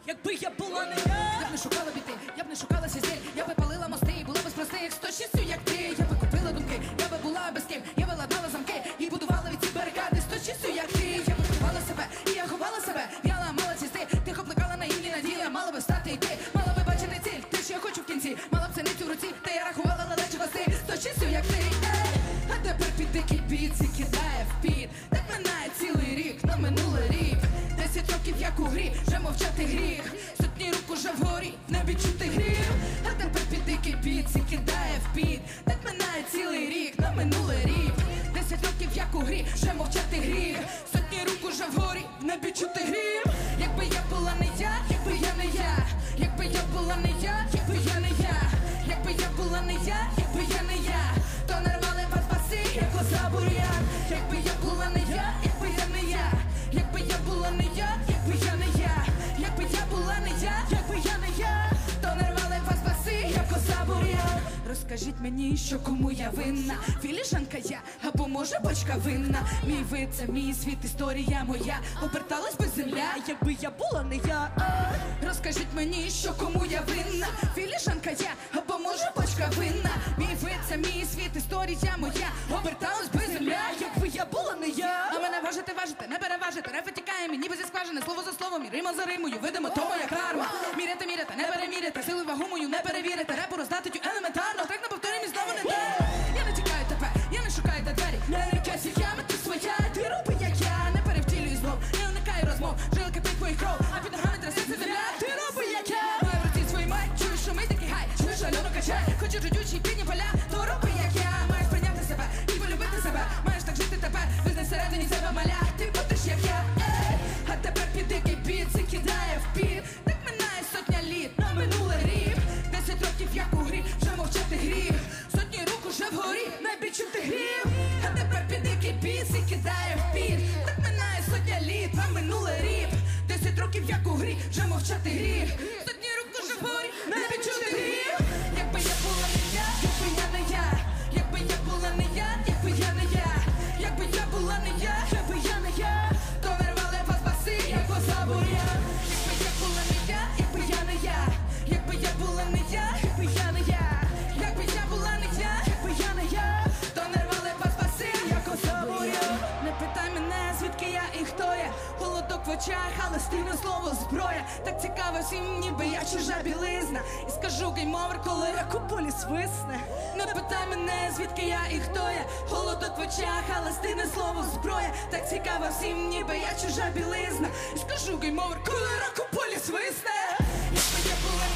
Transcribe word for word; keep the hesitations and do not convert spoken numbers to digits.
якби я була не я. Я б не шукала біти, я б не шукала сізель. Я би палила мости, була без простих сто шістю, як ти. Я би купила думки, я би була без ким. Я би ладнала замки і будувала від ці барикади сто шістю, як ти. Я би ховала себе, і я ховала себе. Я ламала цісти, тихо плекала наївні надії. Мала би стати і ти, мала би бачити ціль. Те, що я хочу в кінці, мала б синицю в руці. Та я рахувала лелечі гости сто шістю, як ти. А тепер під дикий біт і кидає в піт. Так минає цілий рік, на минулий рік. Десять років як у грі, вже мовчати гріх. Сотні рук уже вгорі, не відчути гріх. А тепер під дикий біт і кидає в піт. Так минає цілий рік, на минулий рік. Десять років як у грі, вже мовчати гріх. Сотні рук уже вгорі, не відчути гріх. Якби я була не я, якби я не я. Якби я була не я, якби я не я. Якби я була не я, якби я не я. То не рвали вас баси, як коза бур'ян. Якби я була не я, якби я не я. Якби я була не я, якби я не я. Якби я була не я, якби я не я. То не рвали вас баси, як коза бур'ян. Розкажіть мені, що кому я винна. Філіжанка я, або може бочка винна. Мій вид, це мій світ, історія моя. Оберталась би земля, Якби я була не я. розкажіть мені, що кому я винна. Філіжанка я, або може бочка винна. Мій вид, це мій світ, історія моя. Оберталась би земля, Якби я була не я. а мене важити, важити, не переважити. Рефи тікає мені, ніби зі скважини. Слово за словом, і рима за римою. Видимо, то моя карма. Міряти, міряти, не переміряти. Сили вагу мою не перевірити. Репу роздати тю елементарно. Так не повторюй, і знову не те. Я не тікаю тебе, я не шукаю де двері. Не рікайся, я мету своя. Ти роби, як я, не перевтілюй знов. Не уникаю розмов, жилки пить твоїх кров. А під ногами трясеться земля. Ти роби, як я. Маю в руці свої май, чуєш, що ми такий гай. Чуєш, альону качай. Хочу жудючі підні поля. То роби, як я. Маєш прийняти себе і полюбити себе. Маєш так жити тепер, визнай всередині себе маля. Ти будеш, як я. Ей! А тепер під дикий біт, це кидає в піт. Так минає сотня літ, на минулий рік. Десять років як у грі, вже мовчати гріх. Сотні рук уже вгорі, не відчути гріх. А тепер під дикий біт, це кидає в піт. Так минає сотня літ, на минулий рік. Десять років як у грі, вже мовчати гріх. Сотні рук уже вгорі, не відчути гріх. Якби я була не я, якби я не я. Якби я була не я, якби я не я. Якби я була не я, якби я не я. То не рвали вас баси, як коза бур'ян. Якби я була не я, якби я не я. Якби я була не я, якби я не я. Якби я була не я, якби я не я. То не рвали вас баси, як коза бур'ян. Не питай мене, звідки я і хто я. Холодок в очах, але стильне слово зброя. Так цікаво всім, ніби я чужа білизна. І скажу гейм-овер, коли як у полі свисне. Не питай мене, звідки я і хто я. Холодок в очах, але стильне слово зброя. Так цікаво всім, ніби я чужа білизна. І скажу гейм-овер, коли рак у полі свисне. Якби я була